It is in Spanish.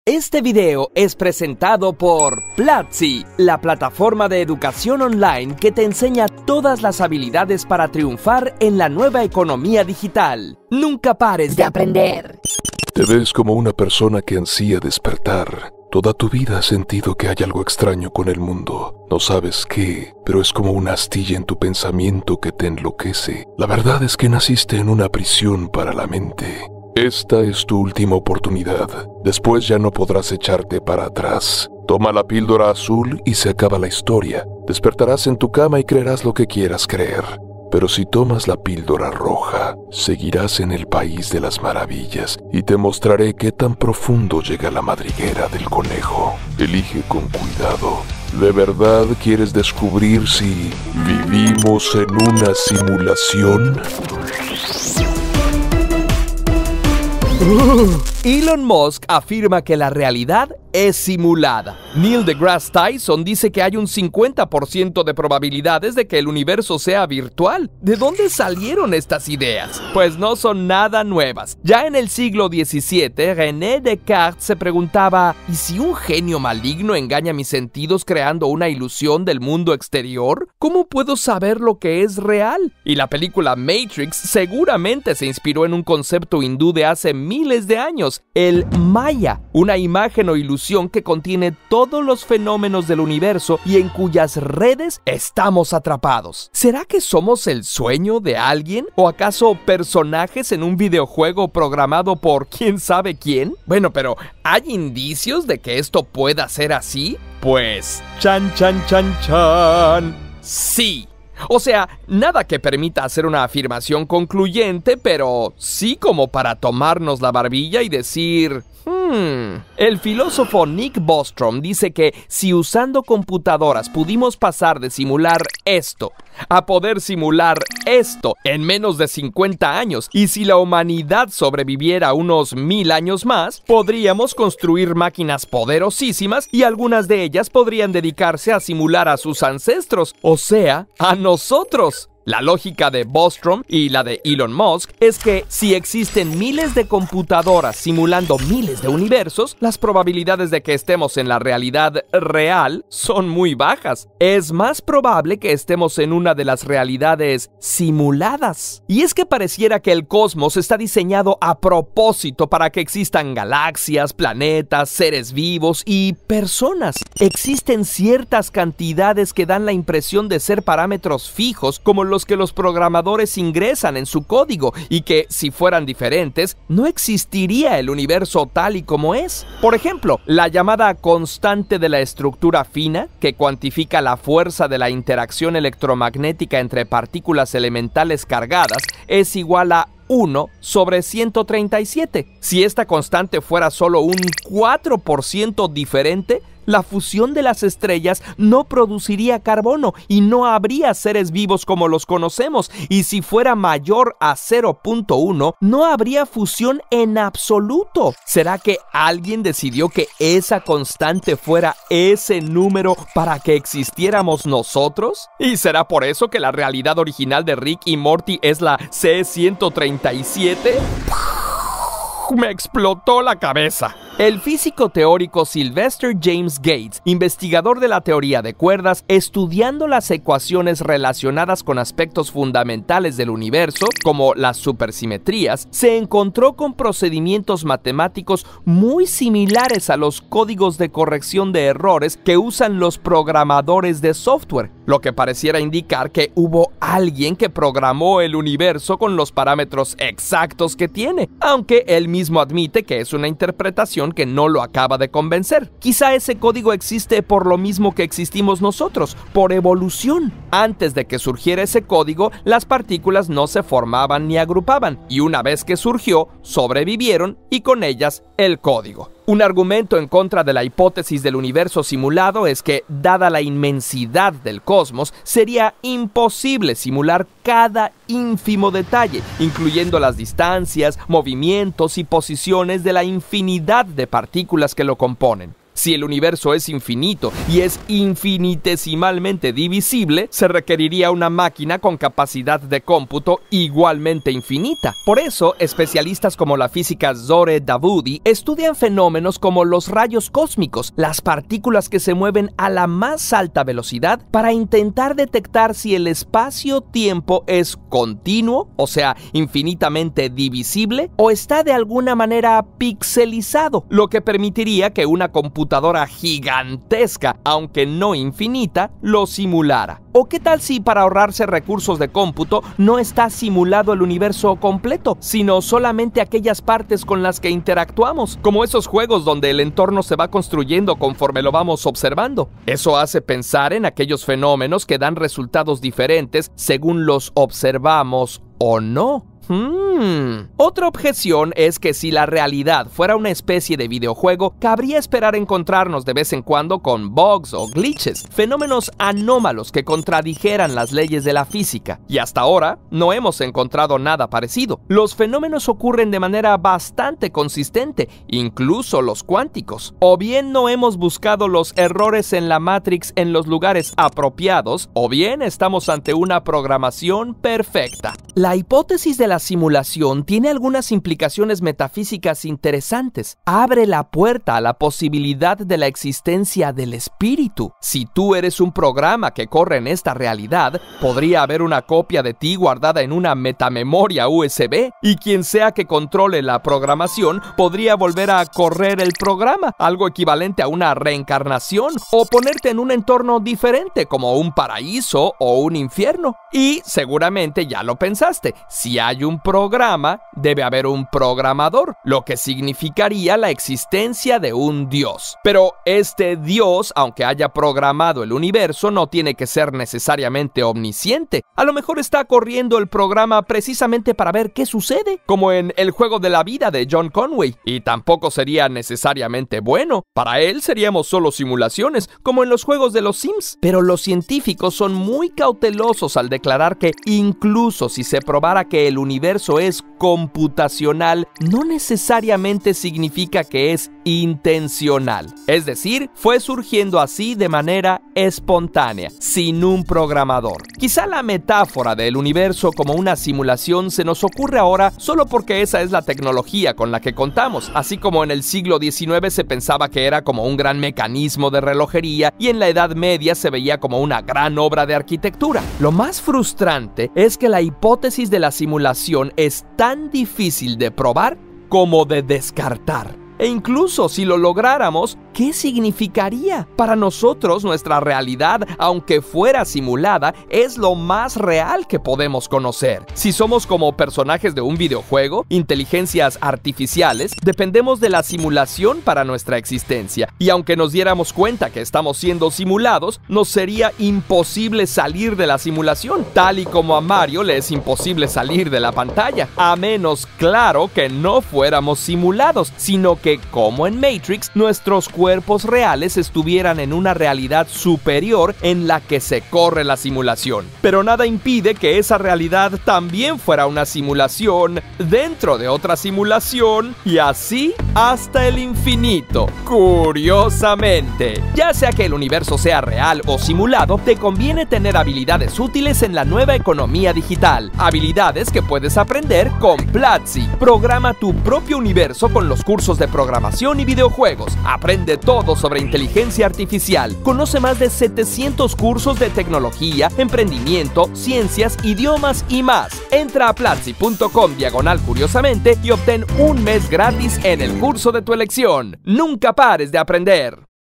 Este video es presentado por Platzi, la plataforma de educación online que te enseña todas las habilidades para triunfar en la nueva economía digital. Nunca pares de aprender. Te ves como una persona que ansía despertar. Toda tu vida has sentido que hay algo extraño con el mundo. No sabes qué, pero es como una astilla en tu pensamiento que te enloquece. La verdad es que naciste en una prisión para la mente. Esta es tu última oportunidad. Después ya no podrás echarte para atrás. Toma la píldora azul y se acaba la historia. Despertarás en tu cama y creerás lo que quieras creer. Pero si tomas la píldora roja, seguirás en el país de las maravillas y te mostraré qué tan profundo llega la madriguera del conejo. Elige con cuidado. ¿De verdad quieres descubrir si vivimos en una simulación? Elon Musk afirma que la realidad es simulada. Neil deGrasse Tyson dice que hay un 50% de probabilidades de que el universo sea virtual. ¿De dónde salieron estas ideas? Pues no son nada nuevas. Ya en el siglo XVII, René Descartes se preguntaba, ¿y si un genio maligno engaña mis sentidos creando una ilusión del mundo exterior? ¿Cómo puedo saber lo que es real? Y la película Matrix seguramente se inspiró en un concepto hindú de hace miles de años, el Maya, una imagen o ilusión que contiene todos los fenómenos del universo y en cuyas redes estamos atrapados. ¿Será que somos el sueño de alguien? ¿O acaso personajes en un videojuego programado por quién sabe quién? Bueno, pero ¿hay indicios de que esto pueda ser así? Pues, chan, chan, chan, chan. Sí. O sea, nada que permita hacer una afirmación concluyente, pero sí como para tomarnos la barbilla y decir... El filósofo Nick Bostrom dice que si usando computadoras pudimos pasar de simular esto a poder simular esto en menos de 50 años, y si la humanidad sobreviviera unos 1000 años más, podríamos construir máquinas poderosísimas y algunas de ellas podrían dedicarse a simular a sus ancestros, o sea, a nosotros. La lógica de Bostrom y la de Elon Musk es que si existen miles de computadoras simulando miles de universos, las probabilidades de que estemos en la realidad real son muy bajas. Es más probable que estemos en una de las realidades simuladas. Y es que pareciera que el cosmos está diseñado a propósito para que existan galaxias, planetas, seres vivos y personas. Existen ciertas cantidades que dan la impresión de ser parámetros fijos, como los que los programadores ingresan en su código, y que, si fueran diferentes, no existiría el universo tal y como es. Por ejemplo, la llamada constante de la estructura fina, que cuantifica la fuerza de la interacción electromagnética entre partículas elementales cargadas, es igual a 1 sobre 137. Si esta constante fuera solo un 4% diferente, la fusión de las estrellas no produciría carbono y no habría seres vivos como los conocemos. Y si fuera mayor a 0.1, no habría fusión en absoluto. ¿Será que alguien decidió que esa constante fuera ese número para que existiéramos nosotros? ¿Y será por eso que la realidad original de Rick y Morty es la C137? Me explotó la cabeza. El físico teórico Sylvester James Gates, investigador de la teoría de cuerdas, estudiando las ecuaciones relacionadas con aspectos fundamentales del universo, como las supersimetrías, se encontró con procedimientos matemáticos muy similares a los códigos de corrección de errores que usan los programadores de software, lo que pareciera indicar que hubo alguien que programó el universo con los parámetros exactos que tiene, aunque él mismo admite que es una interpretación que no lo acaba de convencer. Quizá ese código existe por lo mismo que existimos nosotros, por evolución. Antes de que surgiera ese código, las partículas no se formaban ni agrupaban, y una vez que surgió, sobrevivieron y con ellas el código. Un argumento en contra de la hipótesis del universo simulado es que, dada la inmensidad del cosmos, sería imposible simular cada ínfimo detalle, incluyendo las distancias, movimientos y posiciones de la infinidad de partículas que lo componen. Si el universo es infinito y es infinitesimalmente divisible, se requeriría una máquina con capacidad de cómputo igualmente infinita. Por eso, especialistas como la física Zohre Davudi estudian fenómenos como los rayos cósmicos, las partículas que se mueven a la más alta velocidad, para intentar detectar si el espacio-tiempo es continuo, o sea, infinitamente divisible, o está de alguna manera pixelizado, lo que permitiría que una computadora gigantesca, aunque no infinita, lo simulara. ¿O qué tal si para ahorrarse recursos de cómputo no está simulado el universo completo, sino solamente aquellas partes con las que interactuamos, como esos juegos donde el entorno se va construyendo conforme lo vamos observando? Eso hace pensar en aquellos fenómenos que dan resultados diferentes según los observamos o no. Otra objeción es que si la realidad fuera una especie de videojuego, cabría esperar encontrarnos de vez en cuando con bugs o glitches, fenómenos anómalos que contradijeran las leyes de la física. Y hasta ahora no hemos encontrado nada parecido. Los fenómenos ocurren de manera bastante consistente, incluso los cuánticos. O bien no hemos buscado los errores en la Matrix en los lugares apropiados, o bien estamos ante una programación perfecta. La hipótesis de la simulación tiene algunas implicaciones metafísicas interesantes. Abre la puerta a la posibilidad de la existencia del espíritu. Si tú eres un programa que corre en esta realidad, podría haber una copia de ti guardada en una metamemoria USB, y quien sea que controle la programación podría volver a correr el programa, algo equivalente a una reencarnación, o ponerte en un entorno diferente como un paraíso o un infierno. Y seguramente ya lo pensaste, si hay un programa, debe haber un programador, lo que significaría la existencia de un Dios. Pero este Dios, aunque haya programado el universo, no tiene que ser necesariamente omnisciente. A lo mejor está corriendo el programa precisamente para ver qué sucede, como en El juego de la vida de John Conway. Y tampoco sería necesariamente bueno. Para él seríamos solo simulaciones, como en los juegos de los Sims. Pero los científicos son muy cautelosos al declarar que incluso si se probara que el universo es computacional, no necesariamente significa que es intencional. Es decir, fue surgiendo así de manera espontánea, sin un programador. Quizá la metáfora del universo como una simulación se nos ocurre ahora solo porque esa es la tecnología con la que contamos, así como en el siglo XIX se pensaba que era como un gran mecanismo de relojería y en la Edad Media se veía como una gran obra de arquitectura. Lo más frustrante es que la hipótesis de la simulación es tan difícil de probar como de descartar. E incluso si lo lográramos, ¿qué significaría? Para nosotros, nuestra realidad, aunque fuera simulada, es lo más real que podemos conocer. Si somos como personajes de un videojuego, inteligencias artificiales, dependemos de la simulación para nuestra existencia. Y aunque nos diéramos cuenta que estamos siendo simulados, nos sería imposible salir de la simulación, tal y como a Mario le es imposible salir de la pantalla. A menos, claro, que no fuéramos simulados, sino que, como en Matrix, nuestros cuerpos reales estuvieran en una realidad superior en la que se corre la simulación. Pero nada impide que esa realidad también fuera una simulación dentro de otra simulación, y así hasta el infinito. Curiosamente, ya sea que el universo sea real o simulado, te conviene tener habilidades útiles en la nueva economía digital. Habilidades que puedes aprender con Platzi. Programa tu propio universo con los cursos de programación y videojuegos. Aprende todo sobre inteligencia artificial. Conoce más de 700 cursos de tecnología, emprendimiento, ciencias, idiomas y más. Entra a platzi.com/curiosamente y obtén un mes gratis en el curso de tu elección. Nunca pares de aprender.